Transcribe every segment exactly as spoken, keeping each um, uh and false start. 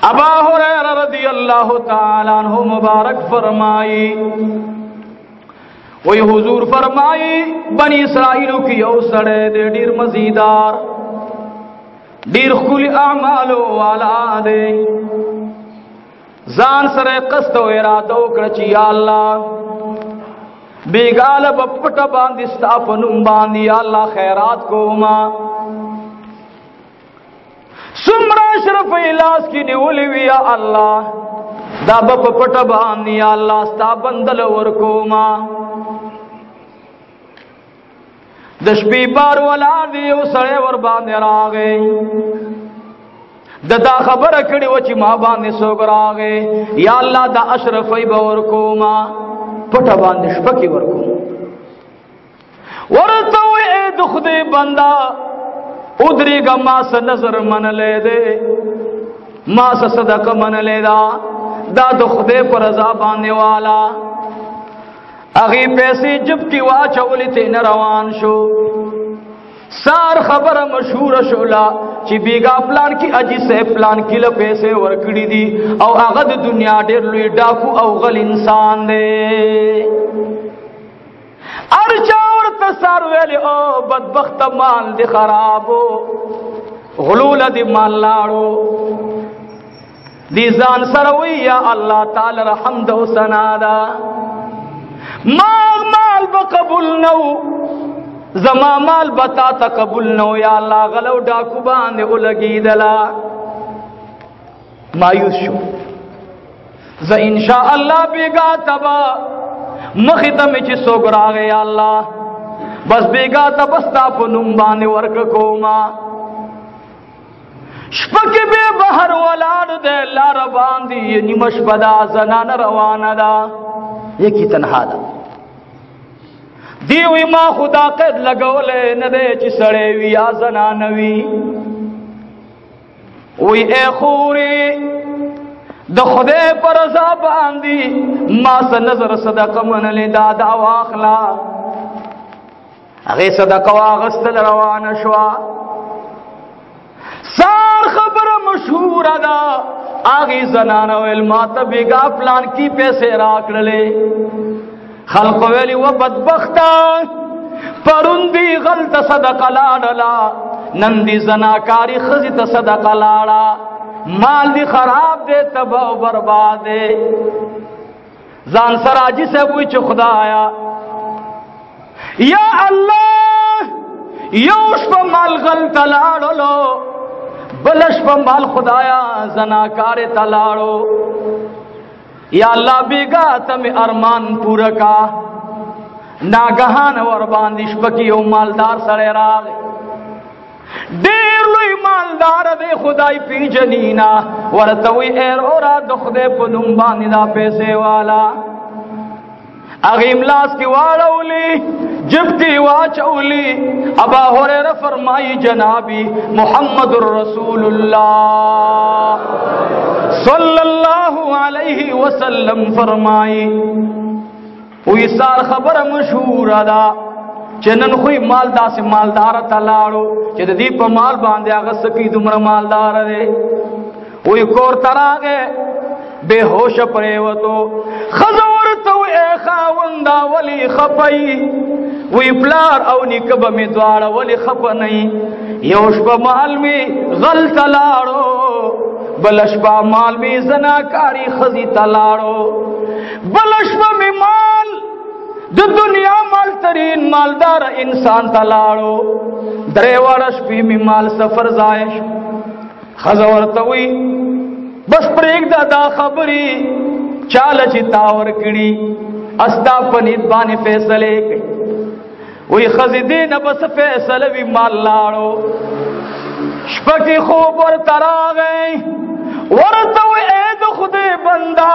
अबू हुरैरा रज़ियल्लाहु ताला अन्हु मुबारक फरमाई, वही हुजूर फरमाई बनी इसराइल की यौ सड़े दे डीर मजीदार डीर खुली अमालो वाला दे जान सरे कस्त इरादो करची या अल्लाह बेगाल बपट बांधी स्थापनुम बांधी अल्लाह खैरात को मा सुमरा शरफ इलास की निवली या अल्लाह दा बपट बांधी अल्लाह स्था बंदल वर को मा दशबी बार वाला दियो सड़े वर बांधे आ गए ददा खबर कड़ी वची मां बांधे सोगर आ गए या अल्लाह दा अशरफ बवर को मां पटा बांधे शपकी वर को वर तो ए दुख दे बंदा उधरी गा मां से नजर मन ले दे मां से सदक मन ले दा दा दुख दे पर रजा बांधने वाला अगी पैसे जब की वा चौली थे न रवान शो सार खबर मशहूर शोला ची बीगा प्लान की अजी से प्लान की ल पैसे वरकड़ी दी औ अगद दुनिया डेर लुई डाकू अवगल इंसान दे अरचावर तसार वेले ओ बदबख्त माल दे खराबो गुलूल दी माल लाड़ो दी जान सरवी या अल्लाह ताला रहमद व सनादा माल माल बकबुल नौ जमा माल बता तकबुल नौ या अल्लाह गलो डाकू बांधे उलगी दला मायूस शो ज इंशा अल्लाह बेगा तबा मखितम ची सोगरा गए अल्लाह बस बेगा तबस्ता पुनुम बांधे वर्क कोमा शपके बे बहर वलाड दे लार बांधी निमश बदा जनान रवाना दा ये की तनहा दा दी हुई मां खुदा कैद लगोले न दे चिसड़े विया जना नवी वही ए खूरी द खुदे पर जा बांधी मां से नजर सदक मन ले दादा वाखला अगे सदक वागस्तल रवान शवा सार खबर मशहूर अदा आगे जनाना वेल माता बेगा प्लान की पैसे राख ले खल्क वेली व बदबख्ता परुंदी गलत सदका लाडला नंदी जनाकारी खजित सदका लाड़ा माल दी खराब दे तबाह बर्बाद दे जान सराजी से पूछ खुदाया या अल्लाह योश पर माल गलत लाड़ो बलश पर माल खुदाया जनाकार तलाड़ो या अल्लाह बेगा तम अरमान पूरा का नागहान वर बांदिश बकी ओ मालदार सड़े राग देर लुई मालदार दे खुदाई पी जनीना वर तवी एर ओरा दुख दे पुनुम बांदिदा पैसे वाला अगीमलास की वाड़ौली जिब्ती वाचौली अबा हुरैरा फरमाई जनाबी मुहम्मदुर रसूलुल्लाह सल्लल्लाहु अलैहि वसल्लम फरमाई हुई सार खबर मशहूर अदा चनन खुई मालदा से मालदार तलाड़ो चद दीप माल बांधे अगस की दुमर मालदार रे हुई कोर तरागे बेहोश प्रेवतो खजवर तो ए खावंदा वली खपई वही प्लार औ निकब में द्वार वली खप नहीं योशब माल में गल तलाड़ो बलशबा माल में जनाकारी खजी तलाड़ो बलशबा में माल जो दुनिया माल तरीन मालदार इंसान तलाड़ो दरेवारश भी में माल सफर जायश खजवर तवी बस प्रेग दादा खबरी चाल चितावर किड़ी अस्ता पनीत बाने फैसले वही खजीदी न बस फैसल भी माल लाड़ो शपकी खूब और तरा गई वर तो ऐद खुदे बंदा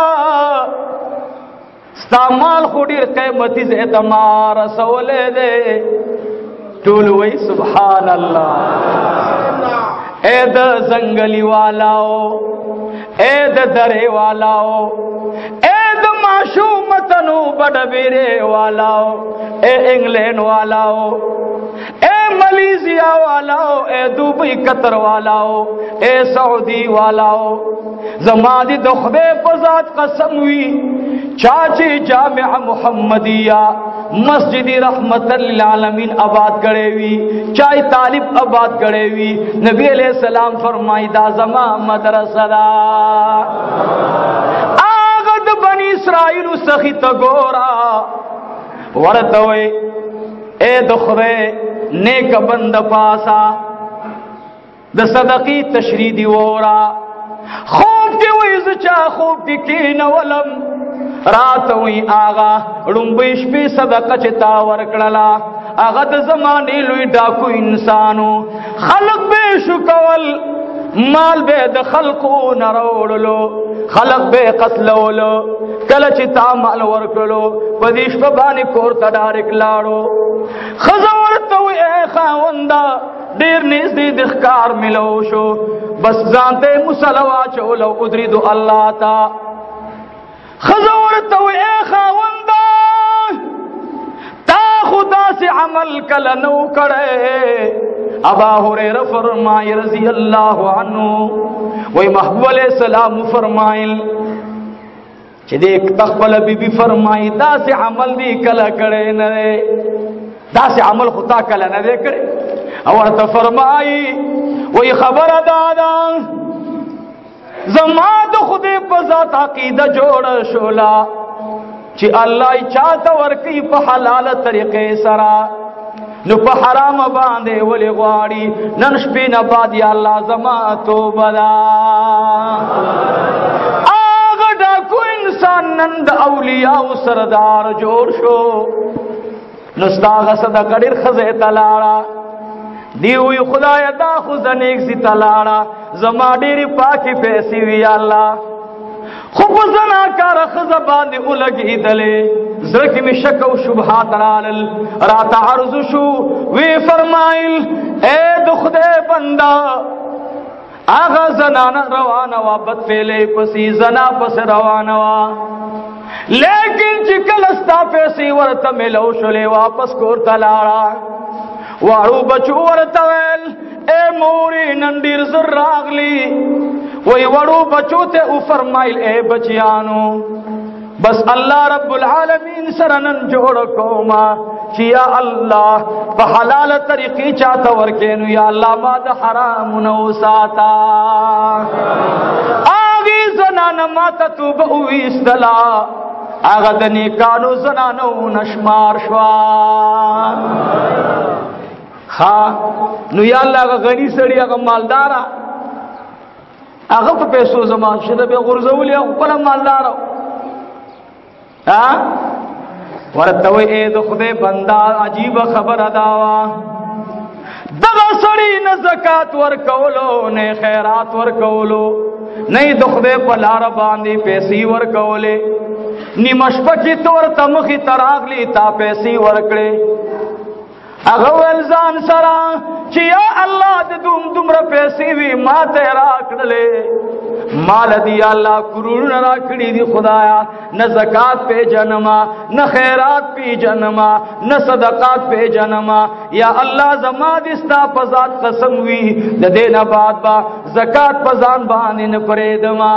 स्तामाल खुडीर क़ैमती से तमार सवले दे टूल वही सुभान अल्लाह ऐद जंगली वालाओ ऐद दरे वालाओ ऐद माशूम तनु बड़बीरे वालाओ ए इंग्लैंड वालाओ ए मलेशिया वालाओ, ए दुबई कतर वालाओ, ए सऊदी वालाओ, जमादी दुखदे पजात कसम हुई चाची जामिया मुहम्मदिया मस्जिद रहमतल लिल आलमीन आबाद करे हुई, चाय तालिब आबाद करे हुई। नबी अलैहि सलाम फरमाई दा जमा मदरसा दा आगद बनी इसराइल सखी तगोरा वरतवे ए दुखरे नेक बंद पासा द सदकी तशरीदी वोरा खूब की वही चा खूब की कीन वलम रात हुई आगा रुम्बिश पे सदका चिता वरकड़ला आगद जमाने लुई डाकू इंसानो खलक बे शुकवल माल बे द खलको नरोड़लो खलक बे कत्लोलो कल चिता माल वरकड़लो पदीश बानी कोर तडारिक लाड़ो खजवर तो ए खावंदा देर निज दी दिखकार मिलोशो बस जानते मुसलवा चोलो उदरी दो अल्लाह ता खजवर तो ए खावंदा ता खुदा से अमल कल नो करे। अबा हुरैरा फरमाए रजी अल्लाह अन्हु वही महबूब अलैहि सलाम फरमाइल कि देख तकबल बीबी फरमाई दा से अमल दी कल करे न रे दा से अमल खुदा कल न दे करे। और तो फरमाई वही खबर दादा जमात खुदे पजात अकीदा जोड़ शोला ची अल्लाह चाहता वर्की प हलाल तरीके सरा नु प हराम बांधे वले ग्वाड़ी ननशपी न बाद या अल्लाह जमा तो बदा आगडा को इंसान नंद औलिया सरदार जोड़ शो नुस्ताग सदा कड़िर खजे तलाड़ा दी हुई खुदाया दा खुजनेक सी तलाड़ा जमा डेरी पाकी पैसी हुई अल्लाह खूब जना कर खजबान उलगी दले जरक में शक व शुबहात राल रात अर्जुशु वे फरमाइल ए दुखदे बंदा आगा जनाना रवानवा बद फेले पसी जना पस रवानवा लेकिन चिकलस्ता पैसी वर्त मिलो शले वापस कोर तलाड़ा वाड़ू बचू वर्तवेल ए मोरी नंडीर जुर्रागली वही वड़ू बचू ते उफरमाइल ए बचियानो बस अल्लाह रब्बुल आलमीन सरनन जोड़ कोमा चिया अल्लाह बहलाल तरीकी चाहता वर्केनु या अल्लाह माद हराम नो साता आगी जनान माता तू बहु इस्तला आगदनी कानो जनानो नशमार श्वान हाँ नु या अल्लाह का गनी सड़ी का मालदारा आगे तो पैसों जमान शुदा बे गुरज़ौल या ऊपर मालदारा हाँ वरतवे ए दुखदे बंदा अजीब खबर अदावा दगा सड़ी न ज़कात वर कौलो ने खैरात वर कौलो नहीं दुखदे पलार बांधी पैसी वर कौले नी मशपकी तोर तमखी तरागली ता पैसी वरकड़े अगवल जान सरा चिया अल्लाह दे दुम दुमरा पैसी भी माँ तेरा कड़ले माल दिया अल्लाह कुरूर न राखड़ी दी खुदाया न ज़कात पे जनमा न खैरात पे जनमा न सदकात पे जनमा या अल्लाह जमा दिस्ता पजात कसम हुई न देना बाद बा ज़कात पजान बाने न परेदमा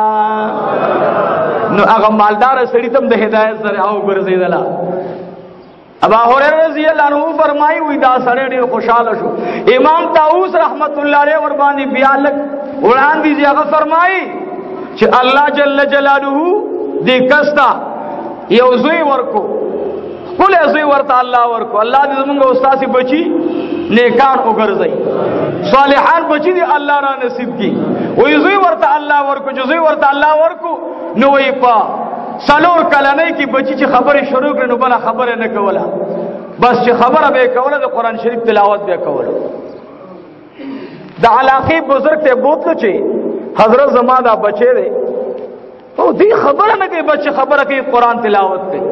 न अगर मालदार सड़ी तम दे हिदायत सर आओ गुरज़ीदला अबा हुरैरा रज़ी अल्लाह अन्हु फरमाई हुई दा सरे खुशाल शो इमाम ताऊस रहमतुल्लाह अलैह वर बानी बियालक उड़ान दीजिए अगर फरमाई कि अल्लाह जल्ल जलालुहु दी कस्ता यौजुई वरको कुल यौजुई वरता अल्लाह वरको अल्लाह दी जमुंगा उस्तासी बची नेकान उगर जाई सालिहान बची दी अल्लाह रा नसीब की वो यौजुई वरता अल्लाह वरको जुजुई वरता अल्लाह वरको नोई पा सलोर कलाने की बची ची खबर शुरू कर नुबला खबर न कवला बस ची खबर बे कवला तो कुरान शरीफ तिलावत बे कवला दा इलाके बुजुर्ग ते बोतलो ची हजरत जमादा बचे दे तो दी खबर न के बच्चे खबर के कुरान तिलावत पे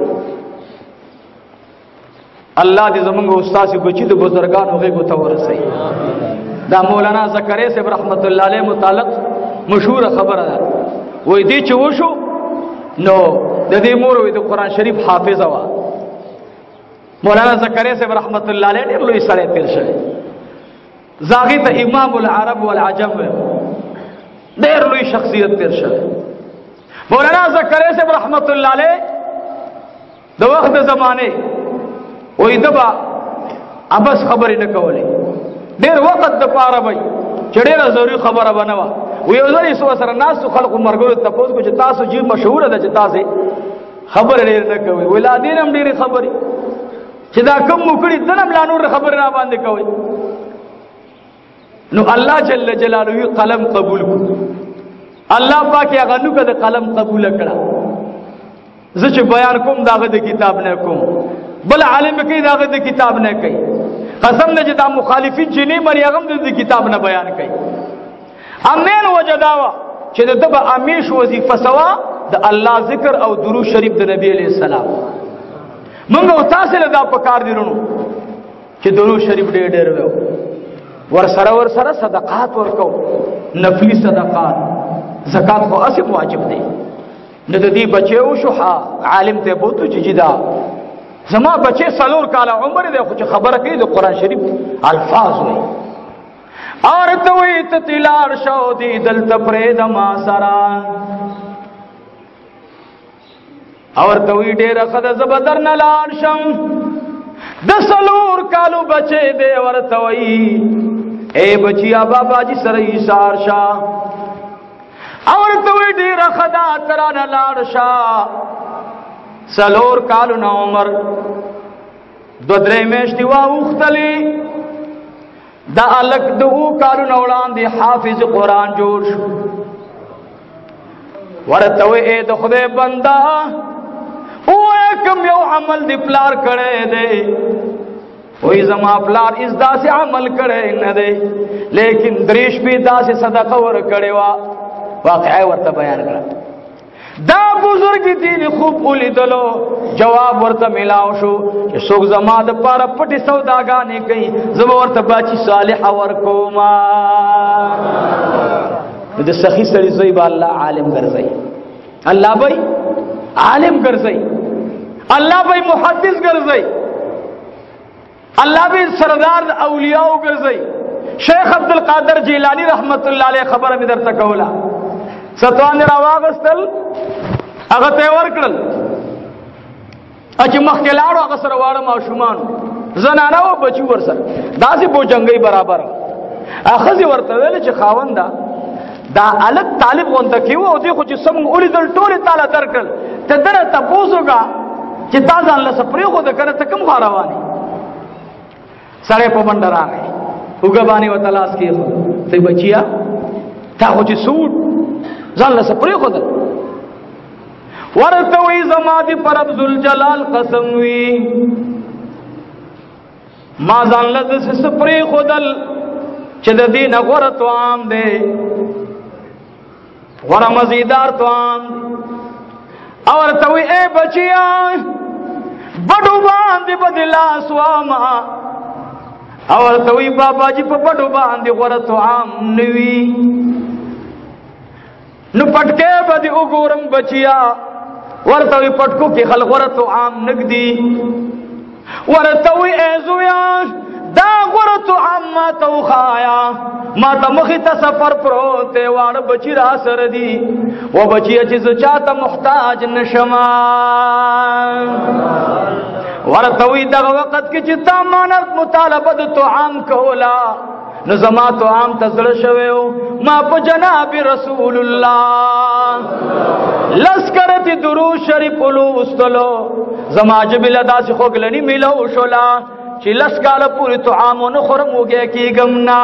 अल्लाह दी जमंग उस्ताद से बची तो बुजुर्गान हो गए को तवर सही दा मौलाना ज़करिया से रहमतुल्लाह अलैह मुताल्लिक मशहूर खबर है वो दी चवशो नो ददी मोर हुई तो कुरान शरीफ हाफिज हवा مولانا زکریا صاحب رحمت الله علیه ډېر لوی سړی تیر شوی، زاغی ته امام العرب والعجم ډېر لوی شخصیت تیر شوی. مولانا زکریا صاحب رحمت الله علیه د وخت زمانه وې دبا ابس خبرې نه کولې، ډېر وخت د پاره وای چې ډېره ضروري خبره بنوا وې یو ځل یې سره ناس خلکو مرګو ته پوس کو چې تاسو جی مشهور ده چې تاسو خبر ډېر نه کوي، ولا دینم ډېر خبرې چې دا کوم مکړي دنم لا نور خبر را باندې کوي. نو الله جل جلاله قلم قبول کړ، الله پاک هغه نو کده قلم قبول کړه. زه چې بیان کوم داغه د کتاب نه کوم، بل عالم کې داغه د کتاب نه کوي، قسم نه چې دا مخالفین چې نه مری هغه د کتاب نه بیان کوي. امین وجداوا چې د تبع امیش وظیفه سوا د الله ذکر او درود شریف د نبی علیہ السلام. موږ او تاسو له دا پکار دیرونو چې درود شریف ډېر ډېر وو، ور سره ور سره صدقات ورکو، نفلی صدقات، زکات خو اصل واجب دی. نو د دې بچو شو عالم ته بوتو چې جدا زما بچي سلور کال عمر دی خو چې خبره کوي د قران شریف الفاظ وي. اور ته وي ته تلار شو دی دلته پرې د ما سرا، اور ته وي ډېر خدای زبدر نه لار شم د سلور کالو بچي دی ورته وي اے بچیا بابا جی سره ایثار شا، اور ته وي ډېر خدای ترانه لار شا سلور کالو نا عمر دو درې میاشتې واوختلې دا الک دو کالو نا وړاندې حافظ قرآن جوړ شو. ورته وې اے د خدای بندا او کوم یو عمل دی پلار کړي دی، وې زما پلار اس داسې عمل کړي نه دی لیکن دریش به داسې صدقه ور کړي وا. واقعي ورته بیان کړه. دا بزرگ دین خوب ولیدلو، جواب ورته ملاو شو چې څوک زما د پاره پټي سوداګانې کوي زما ورته باچی صالح ورکوما. د سخی سړي زوی به الله عالم ګرځي، الله به عالم ګرځي، الله به محدث ګرځي، الله به سردار اولیاء ګرځي. شیخ عبد القادر جیلانی رحمت الله علیه خبره می درته کوله، ستوان راواغستل هغه ته ورکړل چې مخکې لاړو هغه سره واړه ماشومان زنانه او بچو ور سره داسې بوجنګي برابر. اخذ ورته ویل چې خاوندا دا الګ طالب غونډه کیو او دې خو چې سم اولیدل ټوله تعالی درکړل ته دره تاسوګه چې تاسو الله سپری خو د کړه تکم خاروانی سړې په منډه راغی وګبانی وتلاس کیو ته بچیا تا خو چې سوټ ځان له سپری خو ده ورته وی زما دی پر عبد الجلال قسم وی ما ځان له سپری خو دل چې د دین غره تو عام دی غره مزیدار تو عام او ورته وی اے بچیا بډو باندې بدلا سواما او ورته وی بابا جی په بډو باندې غره تو عام نوی نو پټکه به وګورم بچیا ورته وی پټکو کې خلک ورته عام نګدي ورته وی ازویا دا ورته عام ما تو خایا ما ته مخې ته سفر پروت واړه بچی را سره دی و بچی چې چاته محتاج نشما ورته وی دغه وخت کې چې تا مانت مطالبه د تو عام کولا نو زما تو عام تزړه شویو ما په جناب رسول الله لسکرت درود شریف ولوستلو زما جبل داس خوګلنی ملو شولا چې لسکاله پوری تو عام نو خرم وګه کیګم نا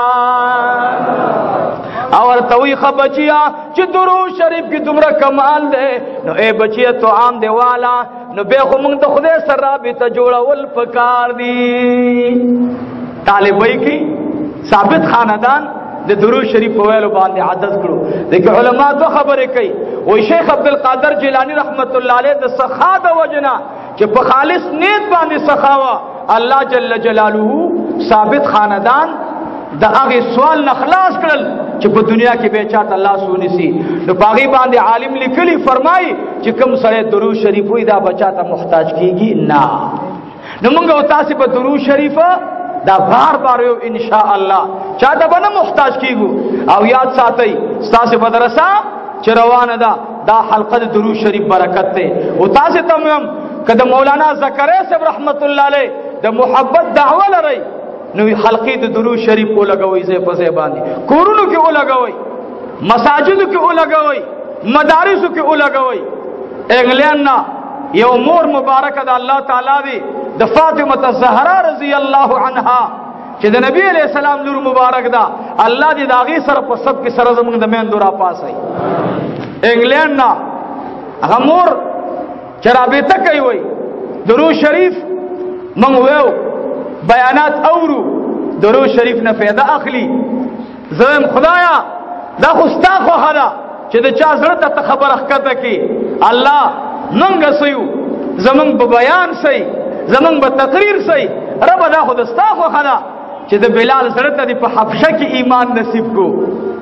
اور توي خبچیا چې درود شریف کې تمره کمال ده نو اے بچیا تو عام دی والا نو به خو موږ د خدای سره به ته جوړول پکار دی. طالب وای کی ثابت خاندان د درود شریف په ویلو باندې عادت کړو. دغه علما تو خبره کوي وای شیخ عبد القادر جیلانی رحمت الله علیه د سخا د وجنا چې په خالص نیت باندې سخاوا الله جل جلاله ثابت خاندان د هغه سوال نخلاص کړل چې په دنیا کې به چاته الله سونی سي. نو باغی باندې عالم لیکلی فرمای چې کوم سره درود شریف وای دا بچا ته محتاج کیږي نه. नमंग उतासी पर दुरूद शरीफ दा बार बार यो इंशाअल्लाह चाहता बना मुख्ताज कीगु और याद साथई स्तासे मदरसा चरवान दा दा हल्का दुरूद शरीफ बरकत थे उतासे तमम कद मौलाना ज़करिया साहब रहमतुल्लाह अलैह द मोहब्बत दावा लरई नु हल्की दुरूद शरीफ को लगवई से पसे बांधी कुरुनु के ओ लगवई मसाजिद के ओ लगवई मदारिस के ओ लगवई इंग्लैंड ना ये उमर मुबारक दा अल्लाह ताला दी द फातिमा ज़हरा रजी अल्लाह अन्हा कि द नबी अलैहि सलाम नूर मुबारक दा अल्लाह दी दागी सर पर सब की सर जमंग द मेन दुरा पास है इंग्लैंड ना हमर चराबे तक गई हुई दुरूद शरीफ मंगवेओ बयानात औरू दुरूद शरीफ न फायदा अखली जम खुदाया दा खुस्ता खो हदा कि द चा जरत त खबर हकत की अल्लाह मंग सयू जमंग ब बयान सही जमंग ब तकरीर सही रब दा खुदस्ता खो हदा कि द बिलाल जरत दी प हबशा की ईमान नसीब को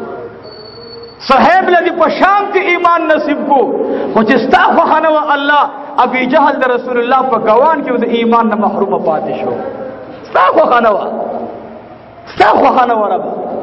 साहेब लगी प शाम की ईमान नसीब को कुछ स्ता खो हनवा अल्लाह अबी जहल द रसूलुल्लाह प गवान की ईमान न महरूम पातिश हो स्ता खो हनवा स्ता खो हनवा रब